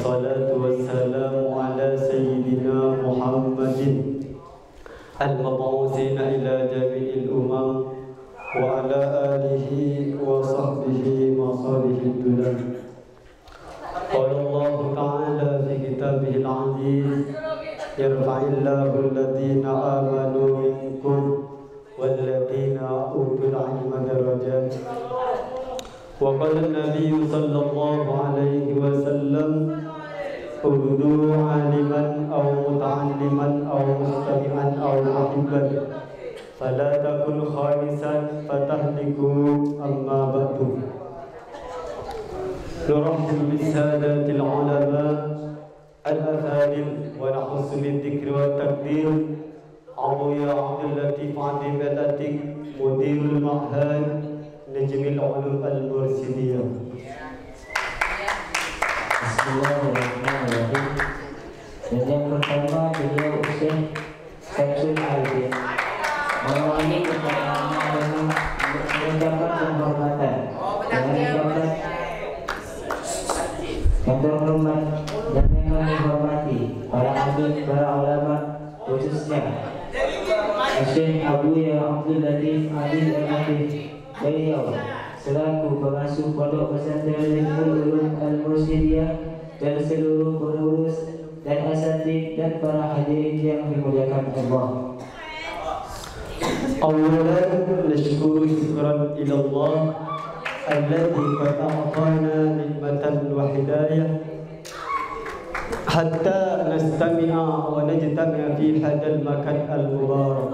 والصلاة والسلام على سيدنا محمد المبعوث إلى جميع الأمم وعلى آله وصحبه مصالح الدنيا. قال الله تعالى في كتابه العزيز: يرفع الله الذين آمنوا منكم والذين أوتوا العلم درجات. وقال النبي صلى الله عليه وسلم: اغدوا عالما أو متعلما أو مستمعا أو محبا فلا تكن خالصا فتهلكوا أما بعد. نرحب بالسادة العلماء الأفاضل ونخص بالذكر والتقدير عضوية عبد اللطيف عظيم الأتيك مدير المعهد نجم العلوم المرسيدية. Bismillahirrahmanirrahim. Dan yang pertama beliau Ustaz Syamsul Aidin memohon kepada mengucapkan penghormatan dengan dapat yang terhormat dan yang kami hormati para alim, para ulama, khususnya Syekh Abuya Abdul Latif Adil Al-Latif. Beliau selaku pengasuh Pondok Pesantren Nurul Ulum Al-Mursyidiyah dan seluruh pengurus dan asatidz dan para hadirin yang dimuliakan Allah. أولا نشكر شكرا إلى الله الذي قد أعطانا نعمة وهداية حتى نستمع ونجتمع في هذا المكان المبارك.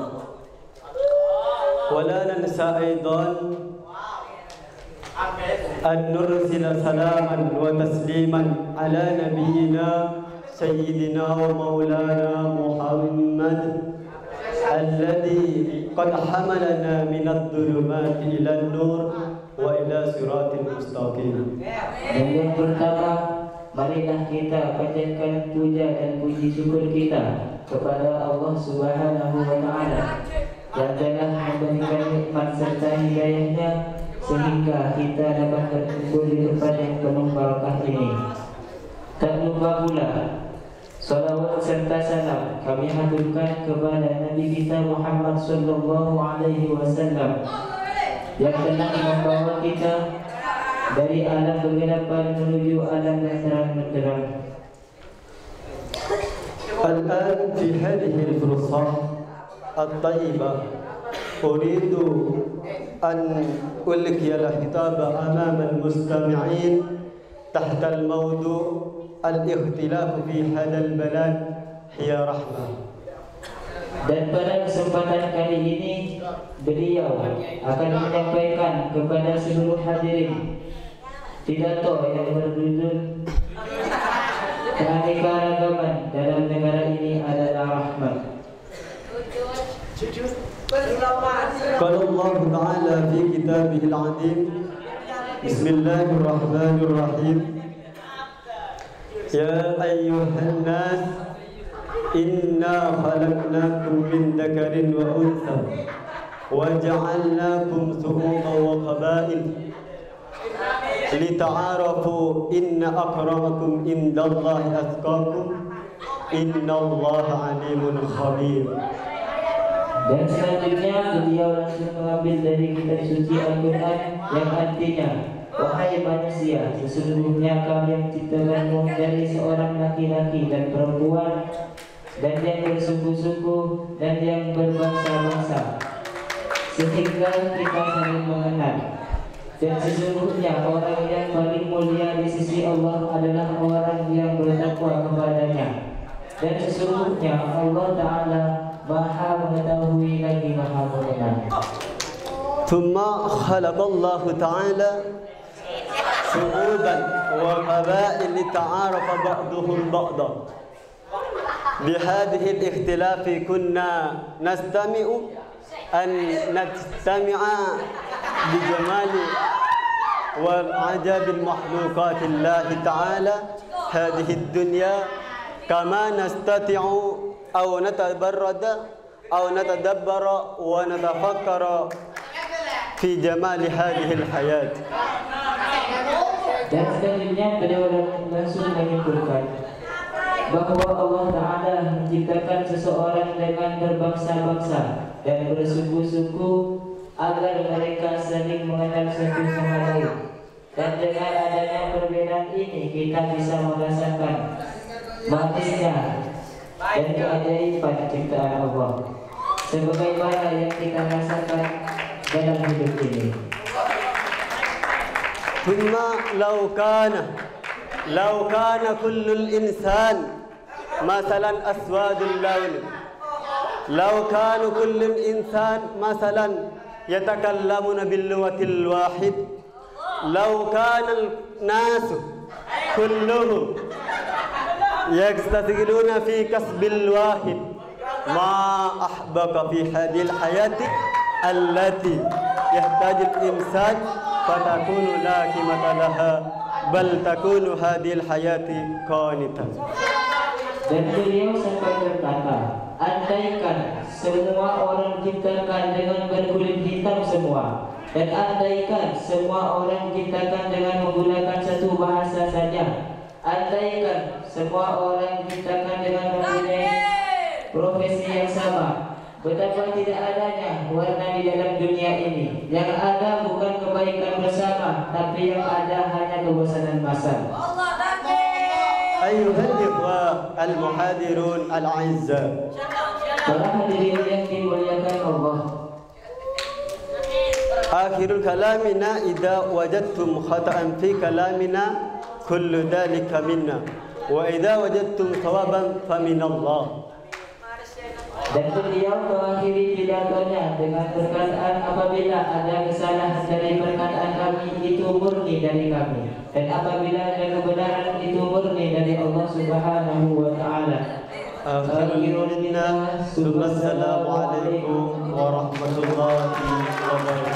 ولا ننسى أيضا أن نرسل سلاما وتسليما على نبينا سيدنا ومولانا محمد الذي قد حملنا من الظلمات إلى النور وإلى صراط المستقيم. Dan yang pertama, marilah kita panjatkan puja dan puji syukur kita kepada Allah Subhanahu wa Ta'ala yang telah memberikan nikmat serta hidayahnya sehingga kita dapat berkumpul di tempat yang penuh barakah ini. Tak lupa pula salawat serta salam kami haturkan kepada Nabi kita Muhammad sallallahu alaihi wasallam yang telah membawa kita dari alam kegelapan menuju alam yang terang benderang. الآن في هذه الفرصة الطيبة أريد أن ألقي الخطاب أمام المستمعين تحت الموضوع الاختلاف في هذا البلد هي رحمة. Dan pada kesempatan kali ini beliau akan menyampaikan kepada seluruh hadirin pidato yang berjudul keanekaragaman dalam negara ini adalah rahmat. قال الله تعالى في كتابه العظيم: بسم الله الرحمن الرحيم. يا أيها الناس إنا خلقناكم من ذكر وأنثى وجعلناكم شعوبا وقبائل لتعارفوا إن أكرمكم عند الله أتقاكم إن الله عليم خبير. Dan selanjutnya beliau langsung mengambil dari kitab suci Al-Quran yang artinya: wahai manusia, sesungguhnya kami yang menciptakanmu dari seorang laki-laki dan perempuan, dan yang bersuku-suku dan yang berbangsa-bangsa, sehingga kita saling mengenal. Dan sesungguhnya orang yang paling mulia di sisi Allah adalah orang yang bertakwa kepadanya. Dan sesungguhnya Allah Ta'ala Maha mengetahui lagi Maha mengenal. ثم خلق الله تعالى شعوبا وقبائل لتعارف بعضهم بعضا. بهذه الاختلاف كنا نستمع أن نستمع بجمال وعجب المخلوقات الله تعالى هذه الدنيا كما نستطيع أو نتبرد أو نتدبر ونتفكر في جمال هذه الحياة. Dan selanjutnya beliau langsung menyimpulkan bahwa Allah Ta'ala menciptakan seseorang dengan berbangsa-bangsa dan bersuku-suku agar mereka saling mengenal satu sama lain. Dan dengan adanya perbedaan ini kita bisa merasakan manisnya dan keajaiban ciptaan Allah sebagaimana yang kita rasakan dalam hidup ini. Thumma law kana kullul insan masalan aswadul lawn, law kana kullul insan masalan yatakallamuna bil lughatil wahid, law kana an-nas kulluhum yastaghiluna fi kasbil wahid ma ahbaqa fi hadhihi al-hayati allati yahtaju al-insan fatakunu la qimata laha bal takunu hadhihi al-hayati qanitan. Dan beliau sampai berkata, andaikan semua orang diciptakan dengan berkulit hitam semua, dan andaikan semua orang diciptakan dengan menggunakan satu bahasa saja, andaikan semua orang diciptakan dengan mempunyai profesi yang sama, betapa tidak adanya warna di dalam dunia ini. Yang ada bukan kebaikan bersama, tapi yang ada hanya kebosanan masal. Ayuhal ikhwah al-muhadirun al-'azzah, para hadirin yang dimuliakan Allah, akhirul kalamina idza wajadtum khata'an fi kalamina kullu dhalika minna wa idza wajadtum thawaban famin Allah. Dan beliau mengakhiri pidatonya dengan perkataan, apabila ada kesalahan dari perkataan kami itu murni dari kami, dan apabila ada kebenaran itu murni dari Allah Subhanahu wa Ta'ala. Akhirul minna, assalamualaikum warahmatullahi wabarakatuh.